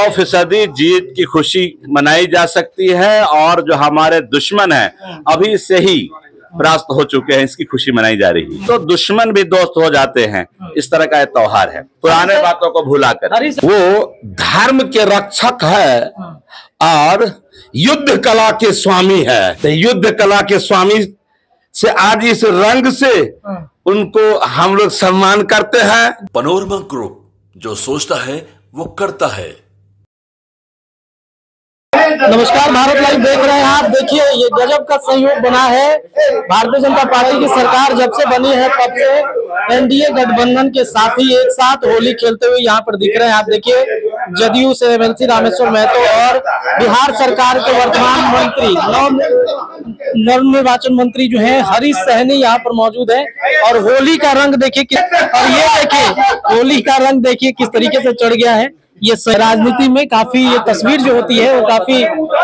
100% जीत की खुशी मनाई जा सकती है और जो हमारे दुश्मन हैं अभी से ही परास्त हो चुके हैं, इसकी खुशी मनाई जा रही है। तो दुश्मन भी दोस्त हो जाते हैं, इस तरह का एक त्योहार है। पुराने बातों को भुलाकर वो धर्म के रक्षक है और युद्ध कला के स्वामी है। तो युद्ध कला के स्वामी से आज इस रंग से उनको हम लोग सम्मान करते हैं। पनोरमा ग्रुप, जो सोचता है वो करता है। नमस्कार, भारत लाइव देख रहे हैं आप। देखिए, ये गजब का संयोग बना है। भारतीय जनता पार्टी की सरकार जब से बनी है तब से एनडीए गठबंधन के साथी एक साथ होली खेलते हुए यहाँ पर दिख रहे हैं। आप देखिए, जदयू से एमएलसी रामेश्वर महतो और बिहार सरकार के वर्तमान मंत्री नवनिर्वाचन मंत्री जो है हरीश सहनी यहाँ पर मौजूद है। और होली का रंग देखिए, और ये देखिए होली का रंग देखिए किस तरीके से चढ़ गया है। ये राजनीति में काफी ये तस्वीर जो होती है वो काफी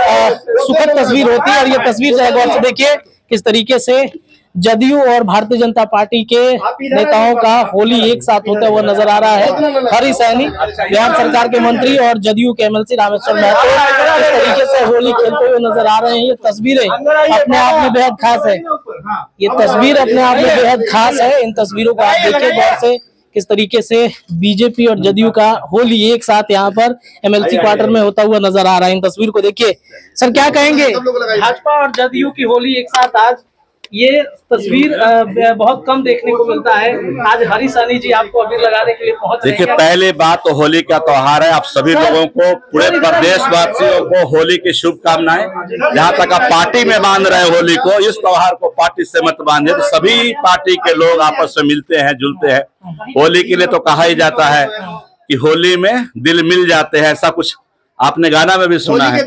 सुखद तस्वीर होती है। और ये तस्वीर जो है गौर से देखिए किस तरीके से जदयू और भारतीय जनता पार्टी के नेताओं का होली एक साथ होता हुआ नजर आ रहा है। हरीश सहनी बिहार सरकार के मंत्री और जदयू के एमएलसी रामेश्वर महतो इस तरीके से होली खेलते हुए नजर आ रहे हैं। ये तस्वीरें अपने आप में बेहद खास है। ये तस्वीर अपने आप में बेहद खास है। इन तस्वीरों को आप देखिए गौर से किस तरीके से बीजेपी और जदयू का होली एक साथ यहाँ पर एमएलसी क्वार्टर में होता हुआ नजर आ रहा है। इन तस्वीर को देखिए। सर, क्या कहेंगे? भाजपा और जदयू की होली एक साथ, आज ये तस्वीर बहुत कम देखने को मिलता है। आज हरीश सहनी जी आपको अबीर लगाने के लिए पहुंच रहे हैं। देखिए, पहले बात तो होली का त्योहार है। आप सभी लोगों को, पूरे प्रदेशवासियों को होली की शुभकामनाएं। जहां तक आप पार्टी में बांध रहे होली को, इस त्योहार को पार्टी से मत बांधे। तो सभी पार्टी के लोग आपस में मिलते हैं, जुलते हैं। होली के लिए तो कहा ही जाता है कि होली में दिल मिल जाते हैं, ऐसा कुछ आपने गाना में भी सुना है।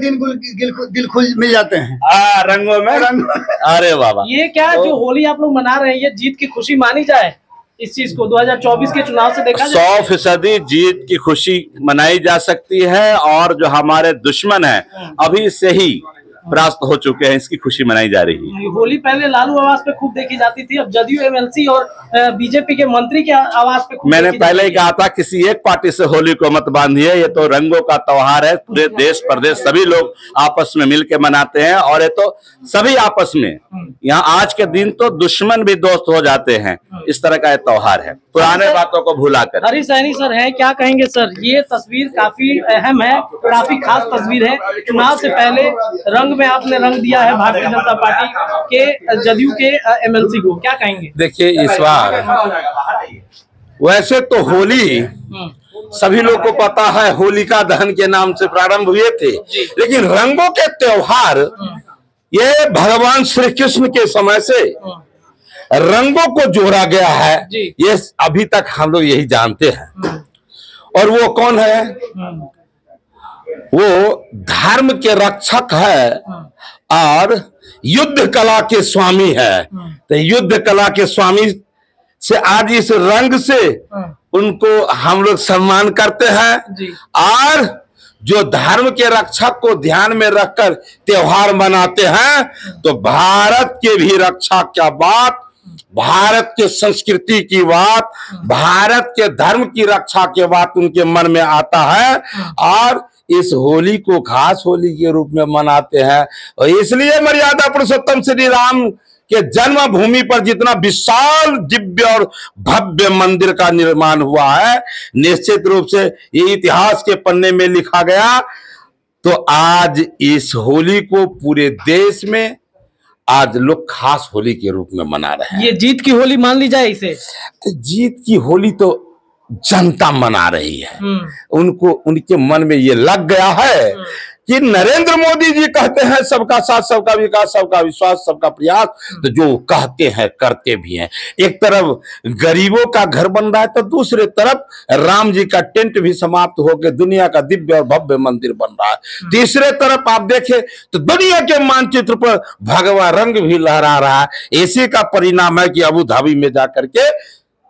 दिल खुल मिल जाते हैं रंगों में रंग। अरे बाबा, ये क्या जो होली आप लोग मना रहे हैं, ये जीत की खुशी मानी जाए? इस चीज को 2024 के चुनाव से देखा 100% जीत की खुशी मनाई जा सकती है और जो हमारे दुश्मन हैं अभी से ही परास्त हो चुके हैं, इसकी खुशी मनाई जा रही है। होली पहले लालू आवास पे खूब देखी जाती थी, अब जदयू एमएलसी और बीजेपी के मंत्री के आवास पे खूब मैंने पहले ही कहा था, किसी एक पार्टी से होली को मत बांधिए। ये तो रंगों का त्योहार है। पूरे देश प्रदेश सभी लोग आपस में मिलकर मनाते हैं और ये तो सभी आपस में, यहाँ आज के दिन तो दुश्मन भी दोस्त हो जाते हैं, इस तरह का त्योहार है। पुराने बातों को भुलाकर। हरीश सहनी सर है, क्या कहेंगे सर? ये तस्वीर काफी अहम है, काफी खास तस्वीर है। चुनाव से पहले रंग में आपने रंग दिया है भारतीय जनता पार्टी के जदयू के एमएलसी को, क्या कहेंगे? देखिए, इस बार वैसे तो होली सभी लोग को पता है, होलिका दहन के नाम से प्रारंभ हुए थे। लेकिन रंगों के त्योहार ये भगवान श्री कृष्ण के समय से रंगों को जोड़ा गया है, ये अभी तक हम लोग यही जानते हैं। और वो कौन है? वो धर्म के रक्षक है और युद्ध कला के स्वामी है। तो युद्ध कला के स्वामी से आज इस रंग से उनको हम लोग सम्मान करते हैं। और जो धर्म के रक्षक को ध्यान में रखकर त्योहार मनाते हैं, तो भारत के भी रक्षा क्या बात, भारत के संस्कृति की बात, भारत के धर्म की रक्षा की बात उनके मन में आता है। और इस होली को खास होली के रूप में मनाते हैं। और इसलिए मर्यादा पुरुषोत्तम श्री राम के जन्मभूमि पर जितना विशाल दिव्य और भव्य मंदिर का निर्माण हुआ है, निश्चित रूप से ये इतिहास के पन्ने में लिखा गया। तो आज इस होली को पूरे देश में आज लोग खास होली के रूप में मना रहे हैं। ये जीत की होली मान ली जाए इसे? जीत की होली तो जनता मना रही है। उनको, उनके मन में ये लग गया है कि नरेंद्र मोदी जी कहते हैं सबका साथ, सबका विकास, सबका विश्वास, सबका प्रयास। तो जो कहते हैं करते भी हैं। एक तरफ गरीबों का घर बन रहा है, तो दूसरे तरफ राम जी का टेंट भी समाप्त होकर दुनिया का दिव्य और भव्य मंदिर बन रहा है। तीसरे तरफ आप देखें तो दुनिया के मानचित्र पर भगवा रंग भी लहरा रहा है। इसी का परिणाम है कि अबू धाबी में जाकर के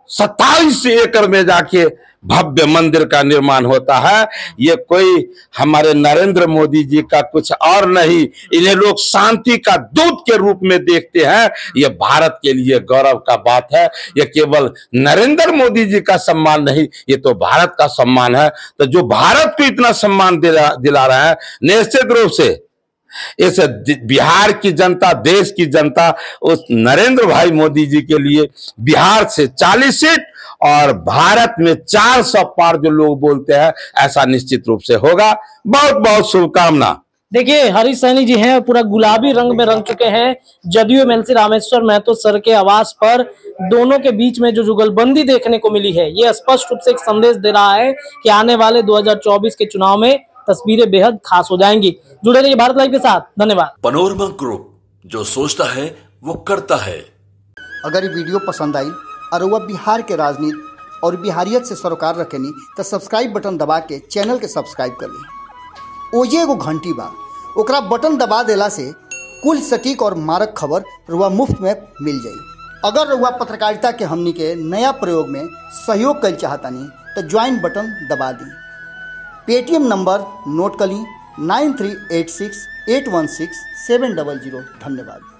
27 एकड़ में जाके भव्य मंदिर का निर्माण होता है। ये कोई हमारे नरेंद्र मोदी जी का कुछ और नहीं, इन्हें लोग शांति का दूत के रूप में देखते हैं। ये भारत के लिए गौरव का बात है। ये केवल नरेंद्र मोदी जी का सम्मान नहीं, ये तो भारत का सम्मान है। तो जो भारत को इतना सम्मान दिला रहा है, निश्चित रूप से इस बिहार की जनता, देश की जनता उस नरेंद्र भाई मोदी जी के लिए बिहार से 40 सीट और भारत में 400 पार जो लोग बोलते हैं, ऐसा निश्चित रूप से होगा। बहुत बहुत शुभकामना। देखिए हरीश सहनी जी हैं, पूरा गुलाबी रंग में रंग चुके हैं। जदयू एमएलसी रामेश्वर महतो सर के आवास पर दोनों के बीच में जो जुगलबंदी देखने को मिली है, ये स्पष्ट रूप से एक संदेश दे रहा है कि आने वाले 2024 के चुनाव में तस्वीरें बेहद खास हो जाएंगी। जुड़े रहिए भारत लाइव के साथ। धन्यवाद। पनोरमा ग्रुप, जो सोचता है वो करता है। अगर ये वीडियो पसंद आई और वह बिहार के राजनीति और बिहारियत से सरोकार रखेनी तो सब्सक्राइब बटन दबा के चैनल के सब्सक्राइब कर ली। ओजे एगो घंटी बा, ओकरा बटन दबा देला से कुल सटीक और मारक खबर रुआ मुफ्त में मिल जाई। अगर रुआ पत्रकारिता के हमनी के नया प्रयोग में सहयोग कर चाहतानी तो ज्वाइन बटन दबा दी। पेटीएम नंबर नोट कर ली 9386816700। धन्यवाद।